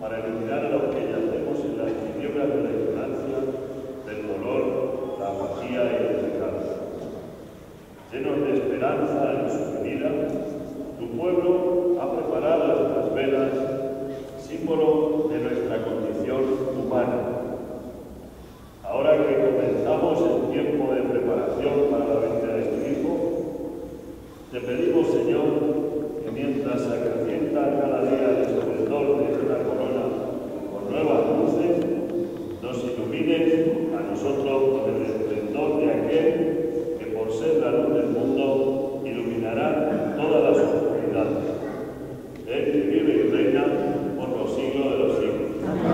para iluminar a los que yacemos en las tinieblas de la ignorancia, del dolor, la apatía y el pecado. Llenos de esperanza en su venida, tu pueblo ha preparado estas velas, símbolo de nuestra condición humana. Ahora que comenzamos el tiempo de preparación para la venida de tu Hijo, te pedimos, Señor, que mientras se acrecienta cada día el esplendor de esta corona con nuevas luces, nos ilumines a nosotros con el esplendor de aquel que, por ser la luz del mundo, iluminará todas las oscuridades. Él que vive y reina por los siglos de los siglos.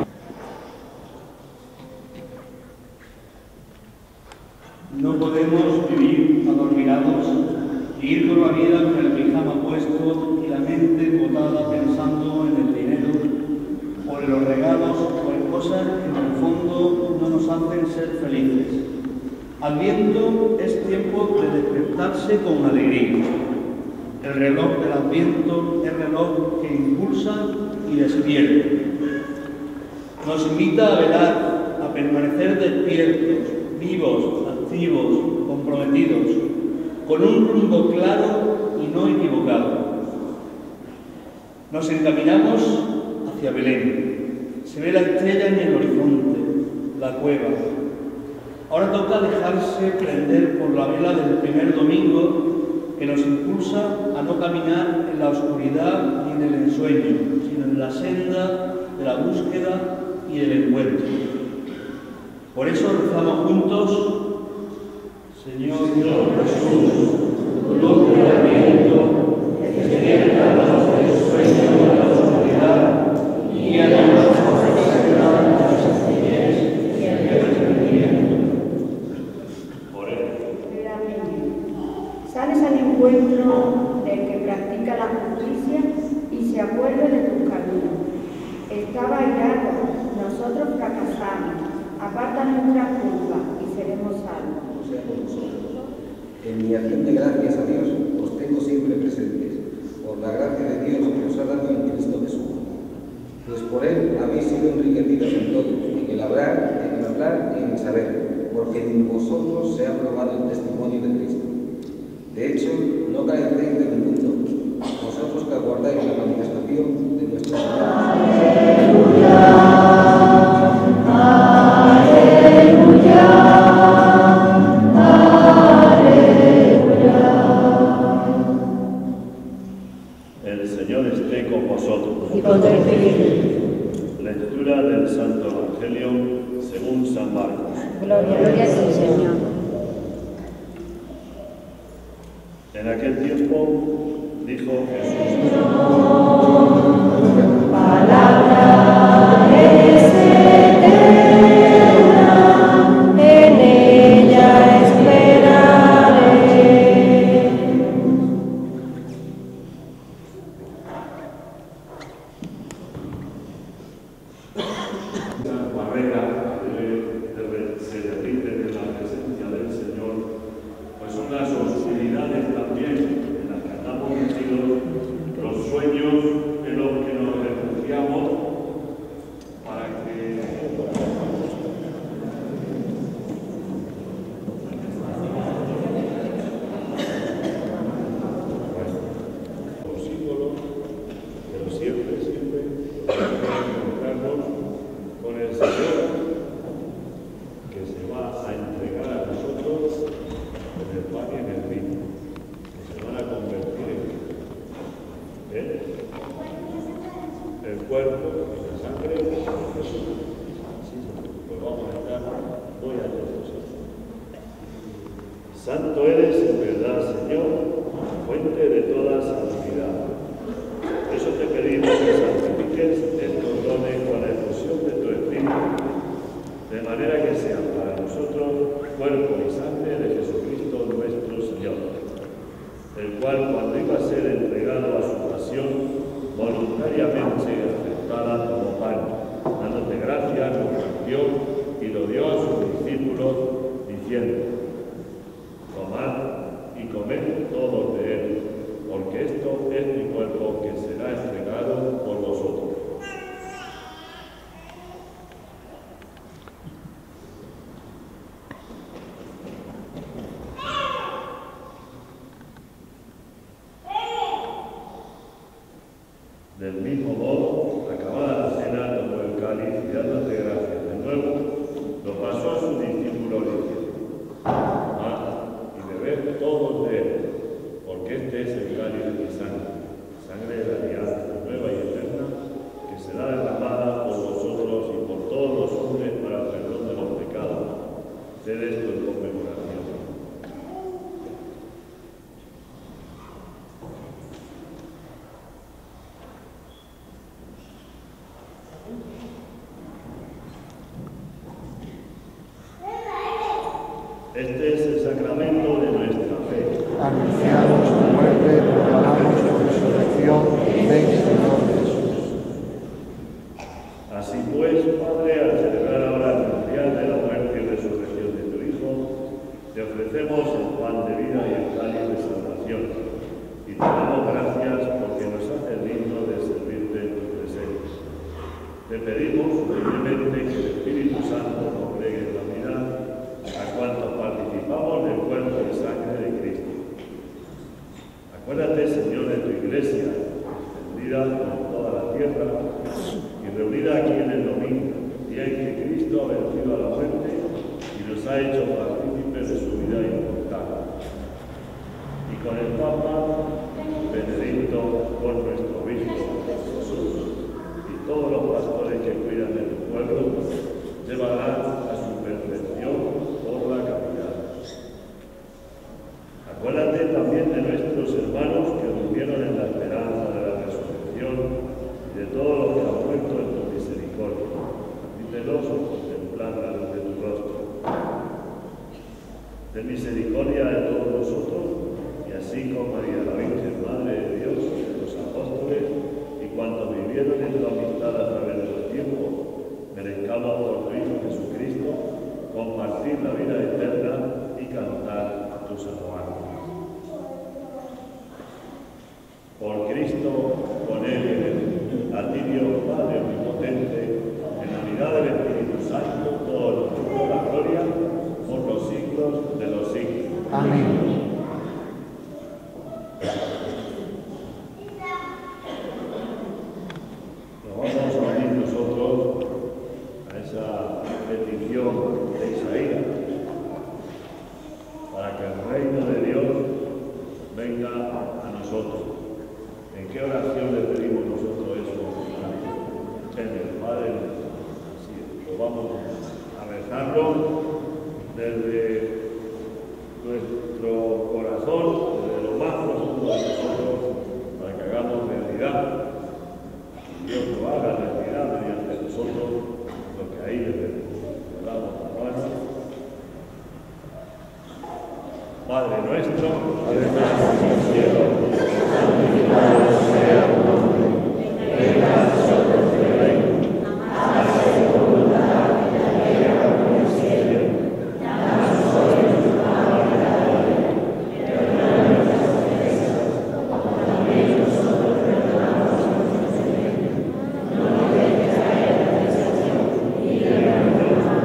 No podemos vivir adormilados y ir por la vida con el pijama puesto y la mente botada pensando en el dinero o en los regalos o en cosas que en el fondo no nos hacen ser felices. Adviento es tiempo de despertarse con alegría. El reloj del Adviento es reloj que impulsa y despierta. Nos invita a velar, a permanecer despiertos, vivos, activos, comprometidos, con un rumbo claro y no equivocado. Nos encaminamos hacia Belén. Se ve la estrella en el horizonte, la cueva. Ahora toca dejarse prender por la vela del primer domingo que nos impulsa a no caminar en la oscuridad ni en el ensueño, sino en la senda de la búsqueda y del encuentro. Por eso rezamos juntos: Señor Jesús, tu luz del Adviento, despiértanos del sueño de la oscuridad y guíanos por la senda de la sencillez y el arrepentimiento. Sales al encuentro del que practica la justicia y se acuerda de tus caminos. Estaba airado, nosotros fracasamos. Aparta nuestra culpa y seremos salvos. Sea con nosotros. En mi acción de gracias a Dios os tengo siempre presentes, por la gracia de Dios que os ha dado en Cristo Jesús. Pues por Él habéis sido enriquecidos en todo, en el hablar y en el saber, porque en vosotros se ha probado el testimonio de Cristo. De hecho, no carecéis de ningún don, vosotros que aguardáis la manifestación de nuestro Señor. El Señor esté con vosotros. Y con tu espíritu. Lectura del Santo Evangelio según San Marcos. Gloria a ti, Señor. En aquel tiempo dijo Jesús: Palabra es eterna, en ella esperaré. Esa barrera se derrite de la presencia del Señor, pues son las oscuridades también en las que andamos metidos, los sueños en los que nos refugiamos para que los símbolos, pero siempre encontrarnos con el Señor que se va a entregar a nosotros en el pan y en el vino, que se van a convertir en el cuerpo y la sangre de Jesús. Sí, pues vamos a estar muy atentos. Santo eres en verdad, Señor, fuente de toda santidad. Por eso te pedimos que santifiques estos dones con la efusión de tu Espíritu, de manera que sean para nosotros cuerpo y sangre de Jesucristo nuestro Señor, el cual, cuando iba a ser entregado a su pasión, voluntariamente aceptada como pan, dándote gracias, lo partió y lo dio a sus discípulos, diciendo: tomad y comed todos de él, porque esto es mi cuerpo que será entregado por vosotros. Este es el sacramento de nuestra fe. Anunciamos tu muerte, proclamamos tu resurrección. Ven, Señor Jesús. Así pues, Padre, al celebrar ahora el memorial de la muerte y resurrección de tu Hijo, te ofrecemos el pan de vida y el cáliz de salvación. Y te damos gracias porque nos haces dignos de servirte en tu presencia. Te pedimos humildemente que el Espíritu Santo congregue en la unidad a cuantos participamos del cuerpo y sangre de Cristo. Acuérdate, Señor, de tu Iglesia, extendida por toda la tierra y reunida aquí en el domingo, día en que Cristo ha vencido a la muerte y nos ha hecho partícipes de su vida inmortal. Y con el Papa Benedicto, con nuestro obispo Jesús y todos los pastores que cuidan de tu pueblo, llevarán a su perfección por la caridad. Acuérdate también de nuestros hermanos que durmieron en la esperanza de la resurrección y de todos los que han muerto en tu misericordia. Admítelos a contemplar la luz de tu rostro. Ten misericordia de todos nosotros y así con María la Virgen, Madre de Dios, de los apóstoles y cuantos vivieron en tu amistad a través de los tiempos, merezcamos por tu Hijo Jesucristo compartir la vida eterna y cantar tus alabanzas. Por Cristo, con Él y en Él, a ti Dios Padre omnipotente, en la unidad del Espíritu Santo, todo la gloria, por los siglos de los siglos. Amén. Nos vamos a unir nosotros a esa petición de Isaías, para que el reino de Dios venga a nosotros. ¿En qué oración le pedimos nosotros eso? En el Padre nuestro. Así es. Pues vamos a rezarlo desde nuestro corazón, desde lo más profundo de nosotros, para que hagamos realidad. Dios lo haga realidad mediante nosotros, lo que ahí le pedimos. Le damos la mano. Padre nuestro, Padre nuestro en el cielo, santificado sea tu nombre. Venga a nosotros tu reino. Hágase tu voluntad en la tierra como en el cielo. Danos hoy nuestro pan de cada día. Perdona nuestras ofensas, como también nosotros perdonamos a nuestros enemigos. No nos dejes caer en la tentación y líbranos del mal.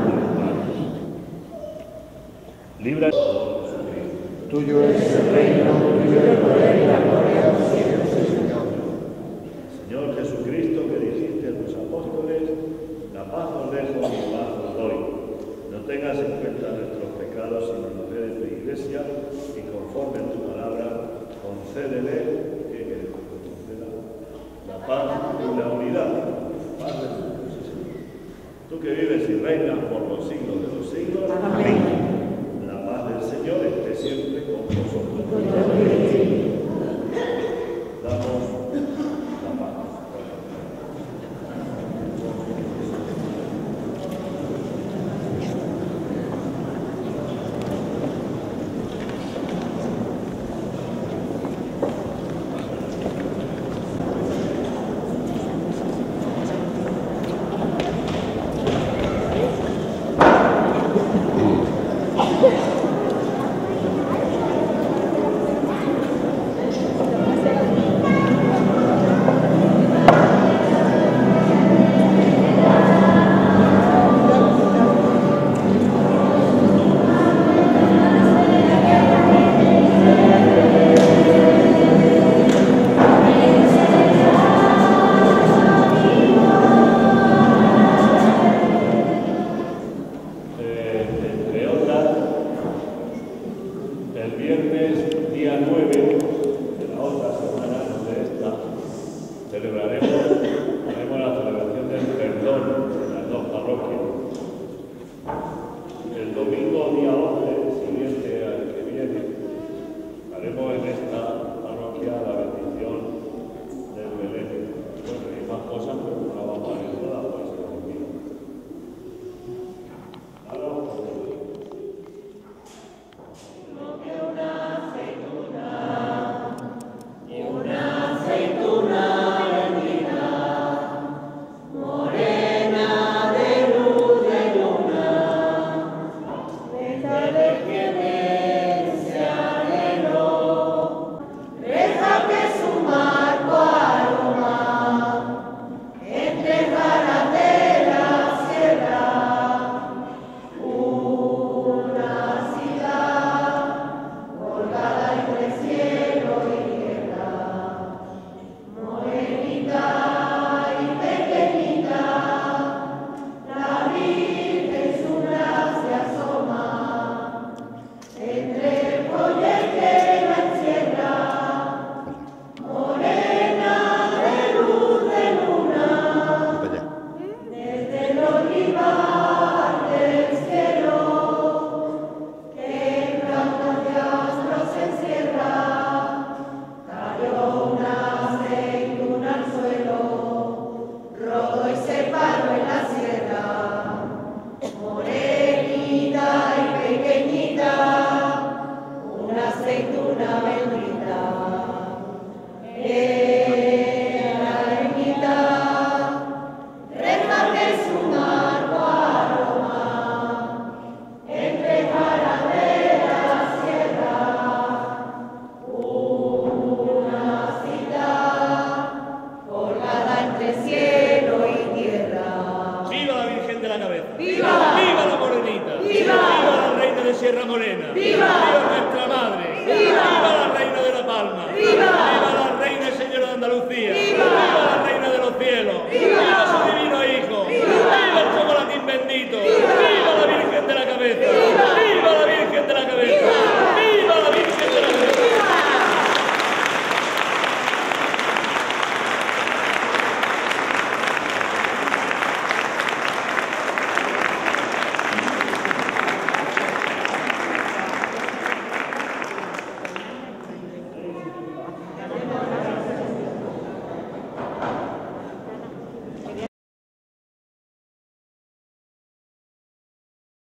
libra. Tuyo es el reino, tuyo el poder y la gloria por siempre, Señor. Señor Jesucristo, que dijiste a tus apóstoles, la paz os dejo, mi paz os doy. No tengas en cuenta nuestros pecados, sino la fe de tu Iglesia, y conforme a tu palabra, concédele, que queremos que conceda, la paz y la unidad. Paz de Dios, Señor. Tú que vives y reinas por los siglos de los siglos. Amén. La paz del Señor esté siempre con vosotros. Damos la paz. es un